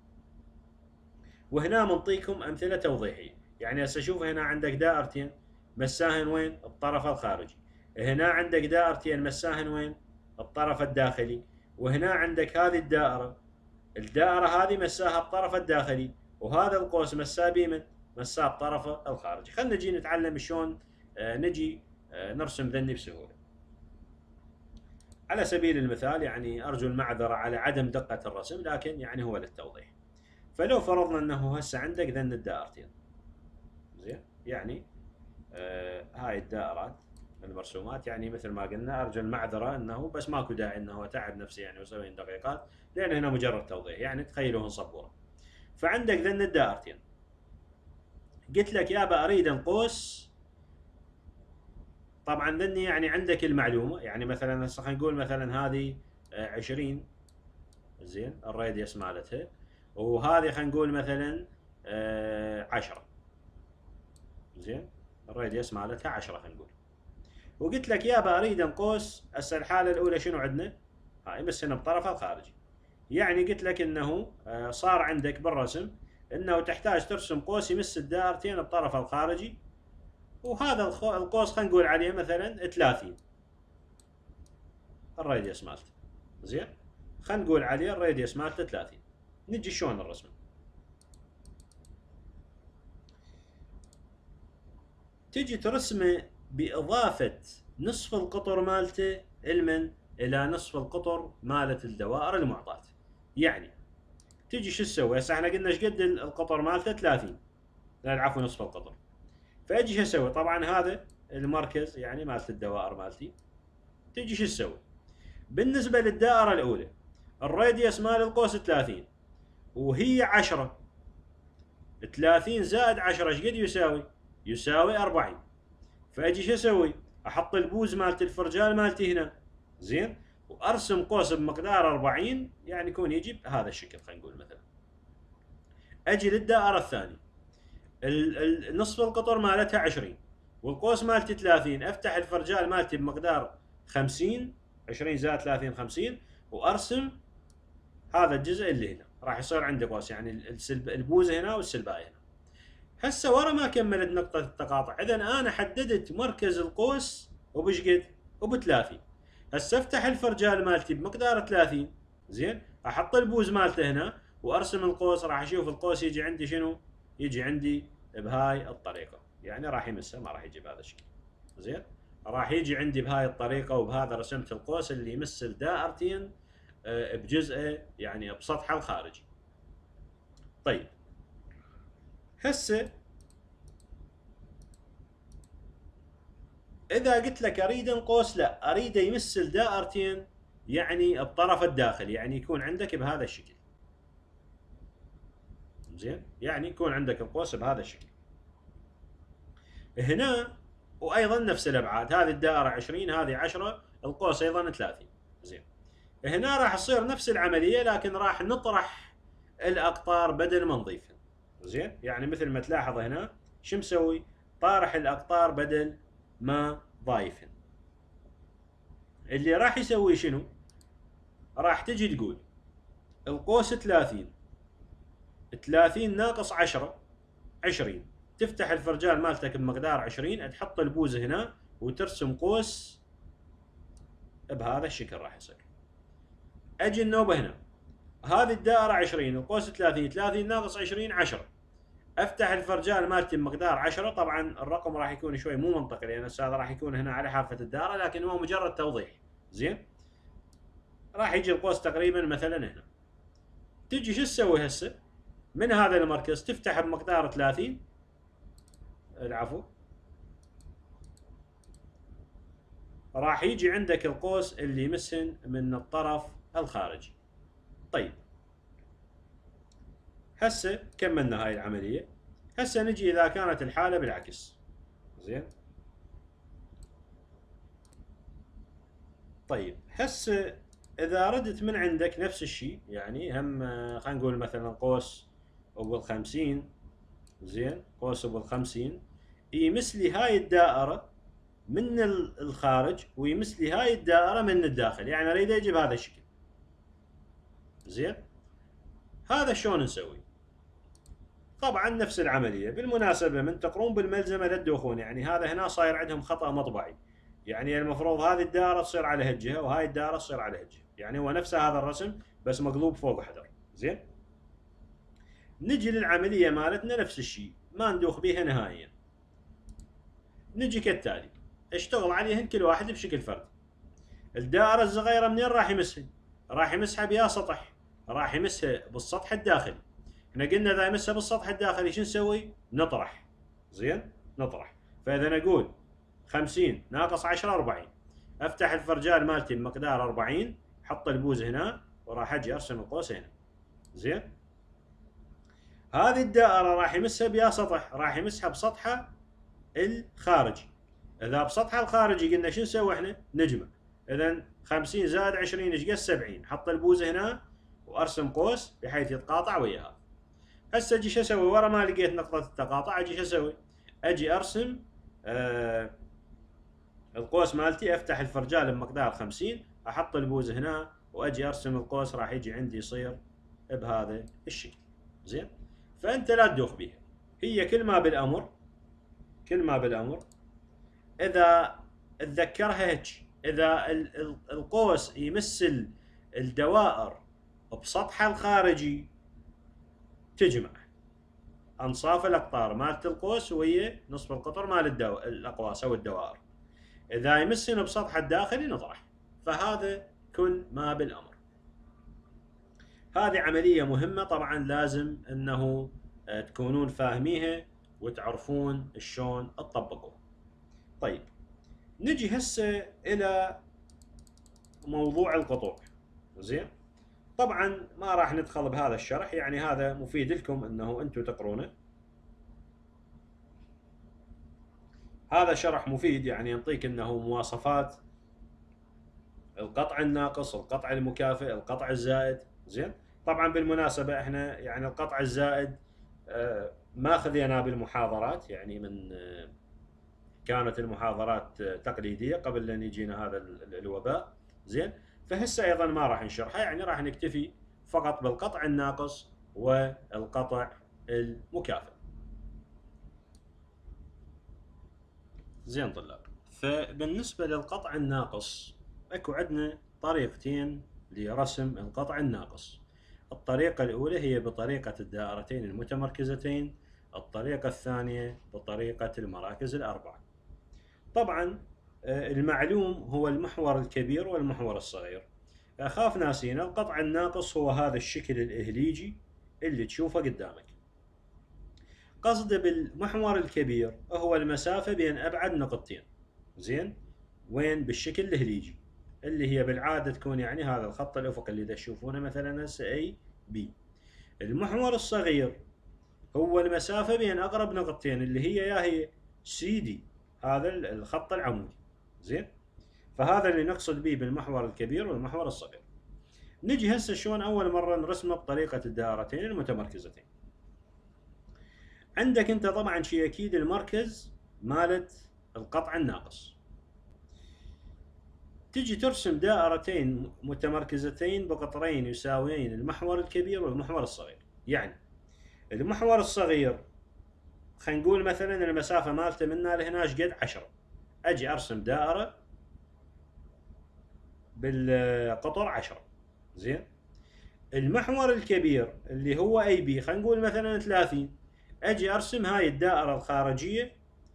وهنا منطيكم امثله توضيحيه، يعني هسه شوف هنا عندك دائرتين مساهن وين؟ الطرف الخارجي. هنا عندك دائرتين مساهن وين؟ الطرف الداخلي. وهنا عندك هذه الدائره هذه مساها الطرف الداخلي، وهذا القوس مساه بيمن؟ مساه بطرفه الخارجي. خلينا نجي نتعلم شلون نجي نرسم ذني بسهوله. على سبيل المثال يعني ارجو المعذره على عدم دقه الرسم، لكن يعني هو للتوضيح. فلو فرضنا انه هسه عندك ذن الدائرتين، زين؟ يعني هاي الدائرات المرسومات، يعني مثل ما قلنا ارجو المعذره انه بس ماكو داعي انه تعب نفسي يعني و70 دقيقات، لان هنا مجرد توضيح، يعني تخيلوهن صبوره. فعندك ذن الدائرتين، قلت لك يابا اريد القوس، طبعا ذني يعني عندك المعلومه، يعني مثلا هسه خلينا نقول مثلا هذه 20 زين الراديوس مالتها، وهذه خلينا نقول مثلا 10. زين، الراديوس مالتها 10 خلينا نقول. وقلت لك يابا اريد انقوس. هسه الحاله الاولى شنو عندنا؟ هاي بس هنا بطرفها الخارجي. يعني قلت لك انه صار عندك بالرسم انه تحتاج ترسم قوس يمس الدائرتين بطرفها الخارجي، وهذا القوس خلينا نقول عليه مثلا 30 الراديوس مالته. زين، خلينا نقول عليه الراديوس مالته 30. نجي شلون نرسمه؟ تجي ترسمه باضافه نصف القطر مالته الى نصف القطر مالت الدوائر المعطاة. يعني تجي شو تسوي؟ هسه احنا قلنا ايش قد القطر مالته 30، لا العفو نصف القطر. فاجي شو اسوي؟ طبعا هذا المركز يعني مالت الدوائر مالتي. تجي شو تسوي؟ بالنسبه للدائره الاولى الراديوس مال القوس 30 وهي 10. 30 زائد 10 ايش قد يساوي؟ يساوي 40. فاجي شو اسوي؟ احط البوز مالت الفرجال مالتي هنا. زين، وارسم قوس بمقدار 40 يعني يكون يجي بهذا الشكل. خلينا نقول مثلا اجي للدائره الثانيه نصف القطر مالتها 20 والقوس مالتي 30، افتح الفرجال مالتي بمقدار 50. 20 زائد 30 50، وارسم هذا الجزء اللي هنا راح يصير عندي قوس، يعني البوزه هنا والسلبايه هنا. هسه ورا ما كملت نقطه التقاطع، اذا انا حددت مركز القوس وبش قد؟ وب 30. هسه افتح الفرجال مالتي بمقدار 30. زين، احط البوز مالته هنا وارسم القوس. راح اشوف القوس يجي عندي شنو؟ يجي عندي بهاي الطريقه، يعني راح يمسها ما راح يجي بهذا الشكل. زين، راح يجي عندي بهاي الطريقه، وبهذا رسمت القوس اللي يمس الدائرتين بجزء يعني بسطحه الخارجي. طيب هسه اذا قلت لك اريد انقوس، لا اريده يمس الدائرتين يعني الطرف الداخلي، يعني يكون عندك بهذا الشكل. زين، يعني يكون عندك القوس بهذا الشكل هنا، وايضا نفس الابعاد. هذه الدائره 20 هذه 10 القوس ايضا 30. زين، هنا راح تصير نفس العمليه لكن راح نطرح الاقطار بدل ما نضيفها. زين، يعني مثل ما تلاحظ هنا شو مسوي؟ طارح الاقطار بدل ما ضايفهن. اللي راح يسوي شنو؟ راح تجي تقول القوس 30 ناقص 10 20. تفتح الفرجال مالتك بمقدار 20، تحط البوز هنا وترسم قوس بهذا الشكل راح يصير. اجي النوبه هنا، هذه الدائره 20 القوس 30 ناقص 20 10. افتح الفرجال مالتي بمقدار 10. طبعا الرقم راح يكون شوي مو منطقي لان هذا راح يكون هنا على حافه الدائره، لكن هو مجرد توضيح. زين، راح يجي القوس تقريبا مثلا هنا. تجي شو تسوي هسه؟ من هذا المركز تفتح بمقدار 30، العفو، راح يجي عندك القوس اللي يمسهن من الطرف الخارجي. طيب هسه كملنا هاي العملية. هسه نجي إذا كانت الحالة بالعكس. زين، طيب هسه إذا ردت من عندك نفس الشيء، يعني هم خلينا نقول مثلا قوس أبو 50. زين، قوس أبو 50 يمس لي هاي الدائرة من الخارج ويمس لي هاي الدائرة من الداخل، يعني اريد اجي بهذا الشكل. زين، هذا شلون نسوي؟ طبعا نفس العملية. بالمناسبة من تقرون بالملزمة لا تدوخون، يعني هذا هنا صاير عندهم خطأ مطبعي، يعني المفروض هذه الدائرة تصير على هالجهة وهاي الدائرة تصير على هالجهة، يعني هو نفس هذا الرسم بس مقلوب فوق حدر. زين، نجي للعملية مالتنا نفس الشيء ما ندوخ بيها نهائيا. نجي كالتالي اشتغل عليهن كل واحد بشكل فردي. الدائرة الصغيرة منين راح يمسها؟ راح يمسها بيا سطح، راح يمسها بالسطح الداخلي. احنا قلنا اذا يمسها بالسطح الداخلي شو نسوي؟ نطرح. زين، نطرح. فاذا نقول 50 ناقص 10 40. افتح الفرجال مالتي بمقدار 40، حط البوز هنا وراح اجي ارسم القوس هنا. زين، هذه الدائرة راح يمسها بيا سطح، راح يمسها بسطحها الخارجي. اذا بسطحها الخارجي قلنا شو نسوي احنا؟ نجمع. اذا 50 زائد 20 ايش قد؟ 70. حط البوز هنا وارسم قوس بحيث يتقاطع وياها. هسه اجي شو اسوي ورا ما لقيت نقطة التقاطع؟ اجي شو اسوي؟ اجي ارسم القوس مالتي، افتح الفرجال بمقدار 50، احط البوز هنا واجي ارسم القوس، راح يجي عندي يصير بهذا الشكل. زين، فانت لا تدوخ بيها، هي كل ما بالامر اذا تذكرها هيك، اذا القوس يمس الدوائر بسطحه الخارجي تجمع انصاف الاقطار مالت القوس وهي نصف القطر مال الاقواس او الدوائر. اذا يمسن بسطح الداخلي نطرح. فهذا كل ما بالامر. هذه عملية مهمة طبعا، لازم انه تكونون فاهميها وتعرفون شلون تطبقوها. طيب نجي هسه الى موضوع القطوع. زين، طبعا ما راح ندخل بهذا الشرح، يعني هذا مفيد لكم انه انتم تقرونه. هذا شرح مفيد، يعني يعطيك انه مواصفات القطع الناقص، القطع المكافئ، القطع الزائد. زين، طبعا بالمناسبة احنا يعني القطع الزائد ما خذيناه بالمحاضرات، يعني من كانت المحاضرات تقليدية قبل أن يجينا هذا الوباء. زين، فهسه أيضا ما راح نشرحها، يعني راح نكتفي فقط بالقطع الناقص والقطع المكافئ. زين طلاب، فبالنسبة للقطع الناقص اكو عندنا طريقتين لرسم القطع الناقص. الطريقة الأولى هي بطريقة الدائرتين المتمركزتين، الطريقة الثانية بطريقة المراكز الأربعة. طبعا المعلوم هو المحور الكبير والمحور الصغير. أخاف ناسينا القطع الناقص هو هذا الشكل الإهليجي اللي تشوفه قدامك. قصده بالمحور الكبير هو المسافة بين أبعد نقطتين. زين، وين؟ بالشكل الإهليجي اللي هي بالعادة تكون يعني هذا الخط الأفقي اللي تشوفونه مثلا هسه A B. المحور الصغير هو المسافة بين أقرب نقطتين اللي هي C D، هذا الخط العمودي. زين، فهذا اللي نقصد به بالمحور الكبير والمحور الصغير. نجي هسه شلون أول مرة نرسمه بطريقة الدائرتين المتمركزتين. عندك أنت طبعا شيء أكيد المركز مالت القطع الناقص. تجي ترسم دائرتين متمركزتين بقطرين يساويين المحور الكبير والمحور الصغير. يعني المحور الصغير خلينا نقول مثلا المسافة مالته منا لهنا ايش قد 10، اجي ارسم دائرة بالقطر 10. زين، المحور الكبير اللي هو اي بي خلينا نقول مثلا 30، اجي ارسم هاي الدائرة الخارجية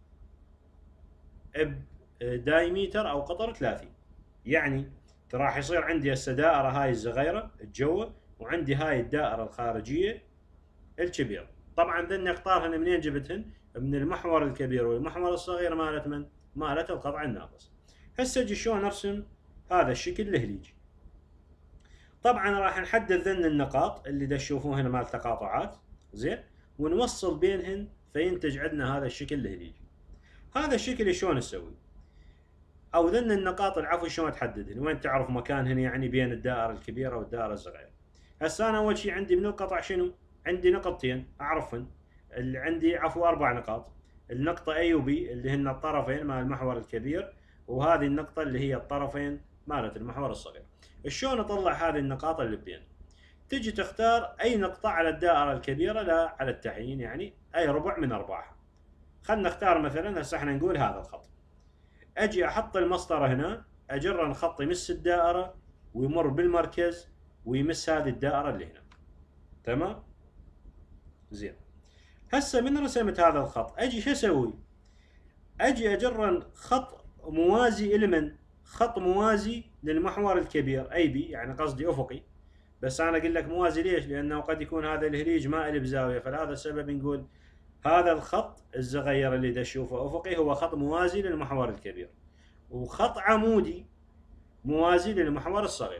بدايمتر او قطر 30. يعني راح يصير عندي هسه دائرة هاي الصغيرة الجوة، وعندي هاي الدائرة الخارجية الكبيرة. طبعا ذن اقطارهن منين جبتهن؟ من المحور الكبير والمحور الصغير مالت من؟ مالت القطع الناقص. هسه اجي شلون ارسم هذا الشكل الهليجي. طبعا راح نحدد ذن النقاط اللي تشوفوهن مال تقاطعات. زين، ونوصل بينهن فينتج عندنا هذا الشكل الهليجي. هذا الشكل شلون نسوي؟ او ذن النقاط العفو شلون تحددهن؟ وين تعرف مكانهن يعني بين الدائرة الكبيرة والدائرة الصغيرة؟ هسه انا اول شيء عندي من القطع شنو؟ عندي نقطتين اعرفهن، اللي عندي عفوا 4 نقاط. النقطة A و B اللي هن الطرفين مال المحور الكبير، وهذه النقطة اللي هي الطرفين مالت المحور الصغير. شلون اطلع هذه النقاط اللي بين؟ تجي تختار اي نقطة على الدائرة الكبيرة لا على التعيين، يعني اي ربع من ارباعها. خلنا نختار مثلا هسه احنا نقول هذا الخط. اجي احط المسطرة هنا، اجر الخط يمس الدائرة ويمر بالمركز ويمس هذه الدائرة اللي هنا. تمام؟ زين، هسه من رسمت هذا الخط اجي شو اسوي؟ اجي اجر خط موازي لمن؟ خط موازي للمحور الكبير اي بي، يعني قصدي افقي. بس انا اقول لك موازي ليش؟ لانه قد يكون هذا الهليج مائل بزاويه، فلهذا السبب نقول هذا الخط الصغير اللي تشوفه افقي هو خط موازي للمحور الكبير، وخط عمودي موازي للمحور الصغير.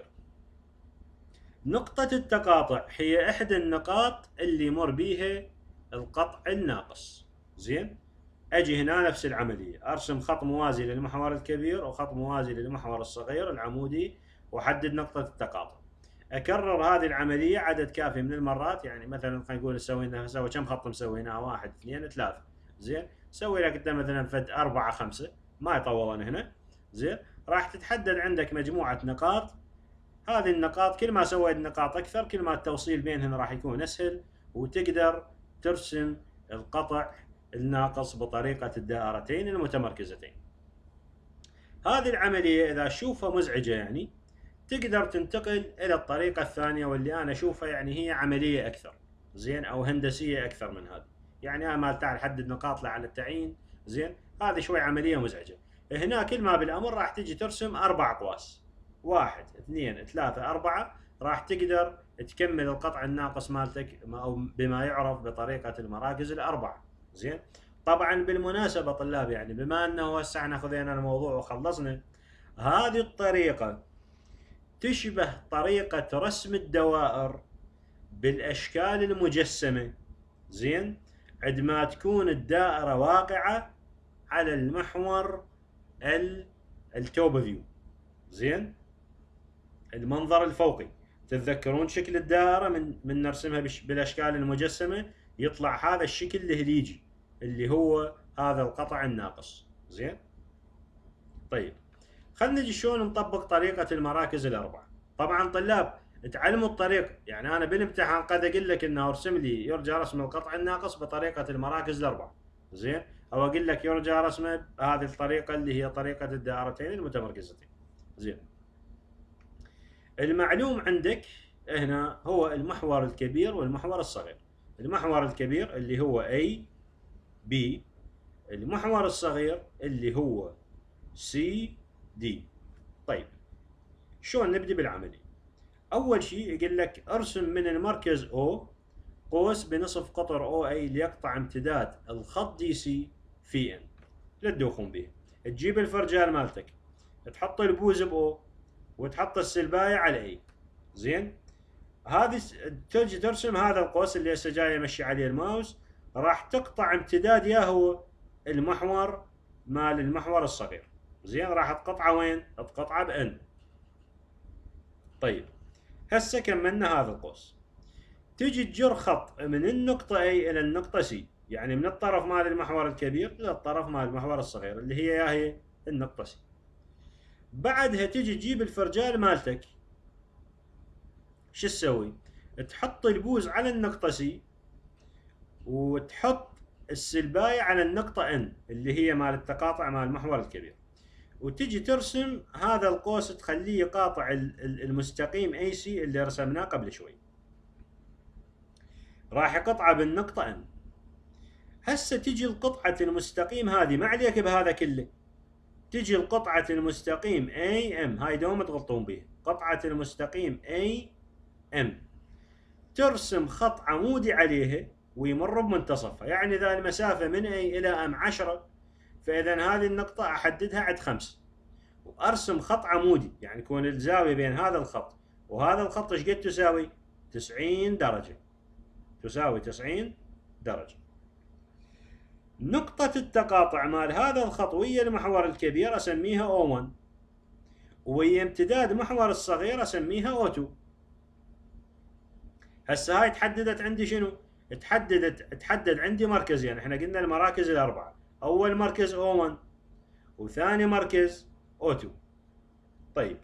نقطة التقاطع هي احدى النقاط اللي يمر بيها القطع الناقص. زين، اجي هنا نفس العملية، ارسم خط موازي للمحور الكبير وخط موازي للمحور الصغير العمودي، واحدد نقطة التقاطع. اكرر هذه العمليه عدد كافي من المرات. يعني مثلا خلينا نقول سوي كم خط مسويناه؟ 1 2 3. زين، سوي لك انت مثلا فد 4 5 ما يطولون هنا. زين، راح تتحدد عندك مجموعه نقاط. هذه النقاط كل ما سويت نقاط اكثر كل ما التوصيل بينهن راح يكون اسهل، وتقدر ترسم القطع الناقص بطريقه الدائرتين المتمركزتين. هذه العمليه اذا تشوفها مزعجه يعني تقدر تنتقل الى الطريقه الثانيه، واللي انا اشوفها يعني هي عمليه اكثر. زين، او هندسيه اكثر من هذه. يعني انا مال تعال حدد نقاط على التعيين. زين، هذه شوي عمليه مزعجه. هنا كل ما بالامر راح تجي ترسم 4 اقواس، 1 2 3 4. راح تقدر تكمل القطع الناقص مالتك او بما يعرف بطريقه المراكز الاربعه. زين، طبعا بالمناسبه طلاب، يعني بما انه هسه احنا خذينا الموضوع وخلصنا، هذه الطريقه تشبه طريقة رسم الدوائر بالأشكال المجسمة. زين، عندما تكون الدائرة واقعة على المحور التوب فيو. زين، المنظر الفوقي. تتذكرون شكل الدائرة من نرسمها بالأشكال المجسمة يطلع هذا الشكل الهليجي اللي هو هذا القطع الناقص. زين، طيب خلينا نجي شلون نطبق طريقة المراكز الأربعة. طبعا طلاب تعلموا الطريقة، يعني أنا بالامتحان قد أقول لك إنه ارسم لي يرجى رسم القطع الناقص بطريقة المراكز الأربعة. زين، أو أقول لك يرجى رسمه بهذه الطريقة اللي هي طريقة الدائرتين المتمركزتين. زين، المعلوم عندك هنا هو المحور الكبير والمحور الصغير. المحور الكبير اللي هو A B، المحور الصغير اللي هو C D. طيب شلون نبدي بالعملية؟ أول شيء يقول لك ارسم من المركز O قوس بنصف قطر OA ليقطع امتداد الخط DC في N. لا تدوخون به. تجيب الفرجال مالتك، تحط البوز بO وتحط السلباية على A. زين، هذه تجي ترسم هذا القوس اللي هسه جاي امشي عليه الماوس، راح تقطع امتداد يا هو المحور مال المحور الصغير. زين، راح تقطعه وين؟ تقطعه بN. طيب هسه كملنا هذا القوس، تجي تجر خط من النقطة A إلى النقطة C، يعني من الطرف مال المحور الكبير إلى الطرف مال المحور الصغير اللي هي النقطة C. بعدها تجي تجيب الفرجال مالتك، شو تسوي؟ تحط البوز على النقطة C وتحط السلباية على النقطة N اللي هي مال التقاطع مال المحور الكبير، وتجي ترسم هذا القوس تخليه يقاطع المستقيم AC اللي رسمناه قبل شوي. راح يقطعه بالنقطة N. هسه تجي القطعة المستقيم هذه، ما عليك بهذا كله، تجي القطعة المستقيم AM، هاي دوم تغلطون بيها، قطعة المستقيم AM ترسم خط عمودي عليها ويمر بمنتصفها. يعني إذا المسافة من A إلى M 10، فإذا هذه النقطة أحددها عند 5 وأرسم خط عمودي، يعني يكون الزاوية بين هذا الخط وهذا الخط ايش قد تساوي؟ 90 درجة. تساوي 90 درجة. نقطة التقاطع مال هذا الخط ويا المحور الكبير أسميها O1، ويا امتداد محور الصغير أسميها O2. هسه هاي تحددت عندي شنو؟ تحدد عندي مركزين. يعني احنا قلنا المراكز الأربعة، أول مركز O1 وثاني مركز O2. طيب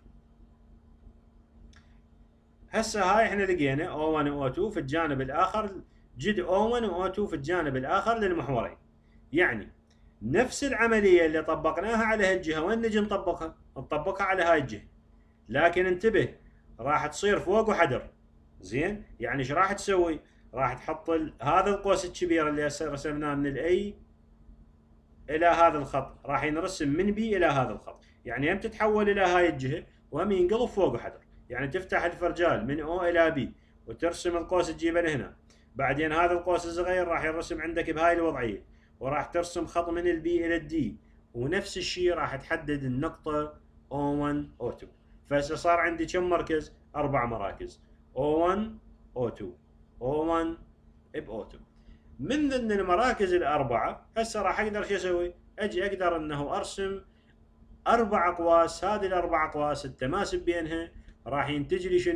هسه هاي احنا لقينا O1 و O2 في الجانب الآخر، جد O1 و O2 في الجانب الآخر للمحورين. يعني نفس العملية اللي طبقناها على هالجهة وين نجي نطبقها؟ نطبقها على هاي الجهة، لكن انتبه راح تصير فوق وحدر. زين، يعني ايش راح تسوي؟ راح تحط هذا القوس الكبير اللي هسه رسمناه من الA إلى هذا الخط، راح ينرسم من B إلى هذا الخط. يعني هم تتحول إلى هاي الجهة وهم ينقلب فوق وحدر. يعني تفتح الفرجال من O إلى B وترسم القوس تجيبه لهنا، بعدين هذا القوس الصغير راح يرسم عندك بهاي الوضعية، وراح ترسم خط من الB إلى الD، ونفس الشيء راح تحدد النقطة O1 O2. فهسه صار عندي كم مركز؟ 4 مراكز، O1 O2 O1 O2. من ضمن المراكز الأربعة هسه راح أقدر شو أسوي؟ أجي أقدر أنه أرسم 4 أقواس. هذه ال4 أقواس التماسك بينها راح ينتج لي شنو؟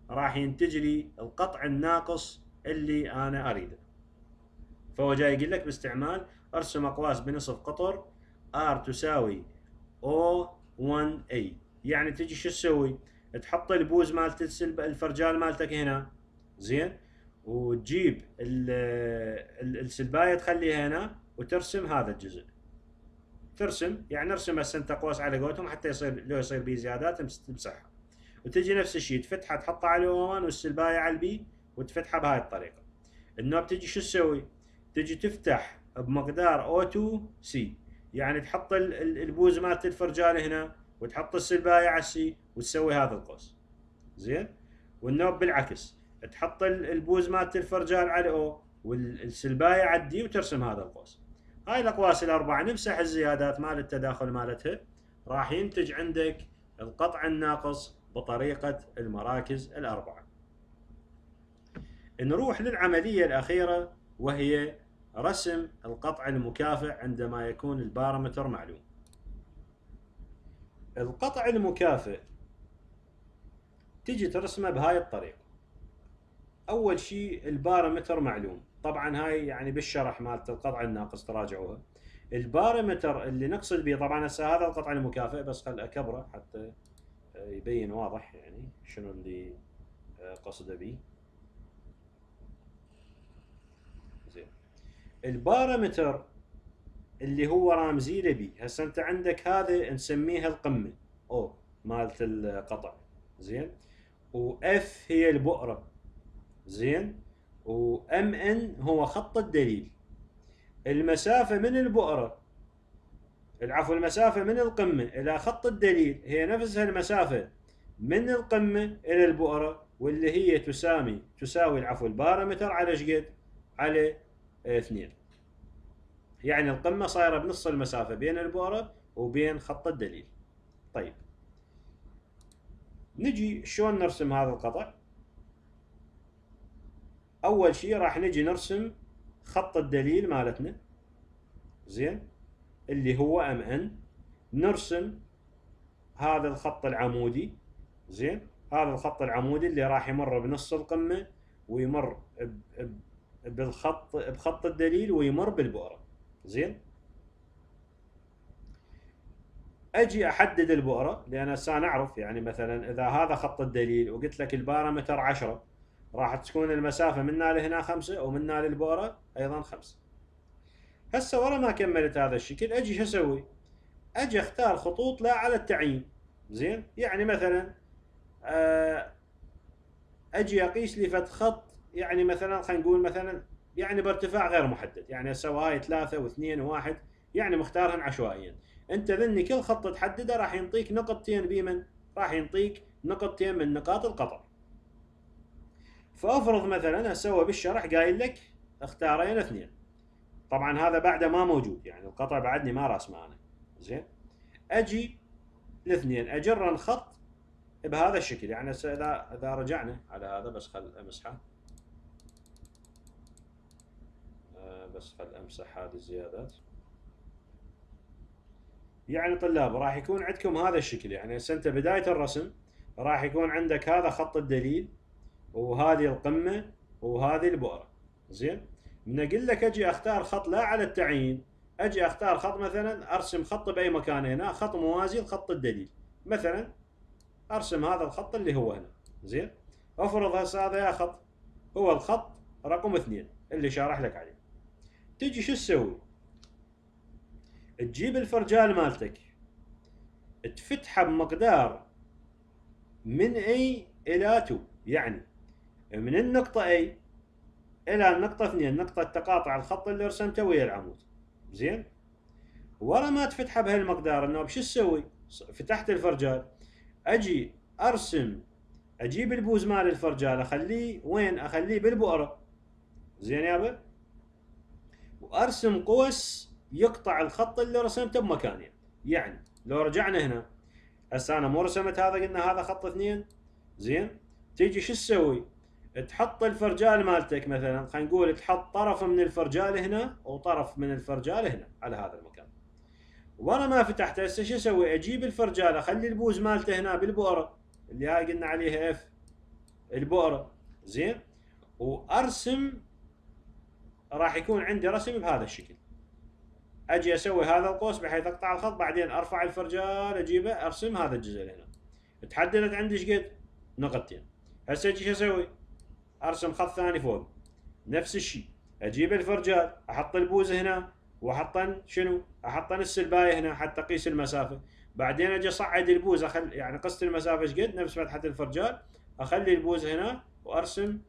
راح ينتج لي القطع الناقص اللي انا اريده. فهو جاي يقول لك باستعمال ارسم اقواس بنصف قطر R تساوي O1A. يعني تجي شو تسوي؟ تحط البوز مالت الفرجال مالتك هنا، زين، وتجيب السلبايه تخليها هنا وترسم هذا الجزء. ترسم يعني نرسم هسه انت اقواس على قولتهم حتى يصير لو يصير بي زيادات تمسحها. وتجي نفس الشيء تفتحها تحطها على O1 والسلبايه على البي وتفتحها بهاي الطريقه. النوب تجي شو تسوي؟ تجي تفتح بمقدار O2C، يعني تحط البوز مالت الفرجال هنا وتحط السلبايه على السي وتسوي هذا القوس، زين. والنوب بالعكس، تحط البوز مالت الفرجال على O والسلبايه على الدي وترسم هذا القوس. هاي الاقواس الاربعه نمسح الزيادات مال التداخل مالتها، راح ينتج عندك القطع الناقص بطريقه المراكز الاربعه. نروح للعمليه الاخيره وهي رسم القطع المكافئ عندما يكون البارامتر معلوم. القطع المكافئ تجي ترسمه بهاي الطريقة. أول شيء البارامتر معلوم، طبعا هاي يعني بالشرح مالت القطع الناقص تراجعوها. البارامتر اللي نقصد به طبعا هسه هذا القطع المكافئ، بس خل أكبره حتى يبين واضح يعني شنو اللي قصده به. زين، البارامتر اللي هو رامزي له بي، هسه انت عندك هذا نسميها القمة او مالت القطع، زين، واف هي البؤرة، زين، وام ان هو خط الدليل. المسافة من البؤرة، العفو، المسافة من القمة إلى خط الدليل هي نفسها المسافة من القمة إلى البؤرة، واللي هي تساوي العفو البارامتر على شقد؟ على 2. يعني القمة صايرة بنص المسافة بين البؤرة وبين خط الدليل. طيب نجي شلون نرسم هذا القطع؟ أول شيء راح نجي نرسم خط الدليل مالتنا، زين، اللي هو ام ان. نرسم هذا الخط العمودي، زين، هذا الخط العمودي اللي راح يمر بنص القمة ويمر بخط الدليل ويمر بالبؤرة، زين. اجي احدد البؤرة، لان هسه نعرف يعني مثلا اذا هذا خط الدليل وقلت لك البارامتر 10 راح تكون المسافة منا لهنا 5 ومنا للبؤرة ايضا 5. هسه ورا ما كملت هذا الشكل اجي شو اسوي؟ اجي اختار خطوط لا على التعيين، زين. يعني مثلا اجي اقيس لي فد خط، يعني مثلا خلينا نقول مثلا يعني بارتفاع غير محدد، يعني هسه هاي 3 و2 و1 يعني مختارهن عشوائيا. انت ذني كل خط تحدده راح ينطيك نقطتين بمن؟ راح ينطيك نقطتين من نقاط القطع. فافرض مثلا هسه هو بالشرح قايل لك اختارين 2، طبعا هذا بعده ما موجود، يعني القطع بعدني ما راسمه انا، زين. اجي الاثنين اجرن خط بهذا الشكل، يعني اذا رجعنا على هذا، بس خل امسحه، بس خل امسح هذه الزيادات. يعني طلاب راح يكون عندكم هذا الشكل، يعني هسه انت بداية الرسم راح يكون عندك هذا خط الدليل وهذه القمة وهذه البؤرة، زين. من اقول لك اجي اختار خط لا على التعيين، اجي اختار خط مثلا ارسم خط باي مكان هنا، خط موازي لخط الدليل، مثلا ارسم هذا الخط اللي هو هنا، زين. افرض هسه هذا يا خط هو الخط رقم 2 اللي شارح لك عليه. تجي شو تسوي؟ تجيب الفرجال مالتك تفتحه بمقدار من A إلى 2، يعني من النقطة A إلى النقطة 2، نقطة تقاطع الخط اللي رسمته ويا العمود، زين. ورا ما تفتحه بهالمقدار انه بشو تسوي؟ فتحت الفرجال، اجي ارسم، اجيب البوز مال الفرجال اخليه وين؟ اخليه بالبؤرة، زين يابا، وارسم قوس يقطع الخط اللي رسمته بمكانين. يعني لو رجعنا هنا هسه انا مو رسمت هذا، قلنا هذا خط 2، زين. تيجي شو تسوي؟ تحط الفرجال مالتك مثلا خلينا نقول تحط طرف من الفرجال هنا وطرف من الفرجال هنا على هذا المكان. وانا ما فتحته هسه شو اسوي؟ اجيب الفرجال اخلي البوز مالته هنا بالبؤره اللي هاي قلنا عليها اف البؤرة. زين. وارسم، راح يكون عندي رسم بهذا الشكل. اجي اسوي هذا القوس بحيث اقطع الخط، بعدين ارفع الفرجال اجيبه ارسم هذا الجزء هنا. تحددت عندي ايش قد؟ نقطتين. هسه اجي شو اسوي؟ ارسم خط ثاني فوق نفس الشيء. اجيب الفرجال احط البوز هنا، واحطن شنو؟ احطن السلبايه هنا حتى اقيس المسافه. بعدين اجي اصعد البوز، يعني قست المسافه ايش قد نفس فتحه الفرجال، اخلي البوز هنا وارسم.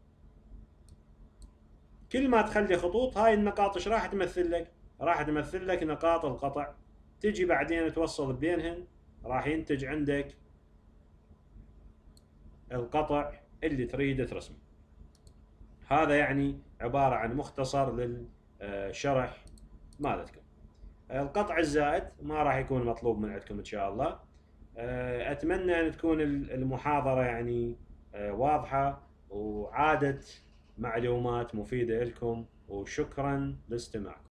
كل ما تخلي خطوط، هاي النقاط ايش راح تمثل لك؟ راح تمثل لك نقاط القطع. تجي بعدين توصل بينهن، راح ينتج عندك القطع اللي تريد ترسمه. هذا يعني عبارة عن مختصر للشرح مالتكم. القطع الزائد ما راح يكون مطلوب من عندكم ان شاء الله. اتمنى ان تكون المحاضرة يعني واضحة وعادت معلومات مفيدة لكم، وشكرا لاستماعكم.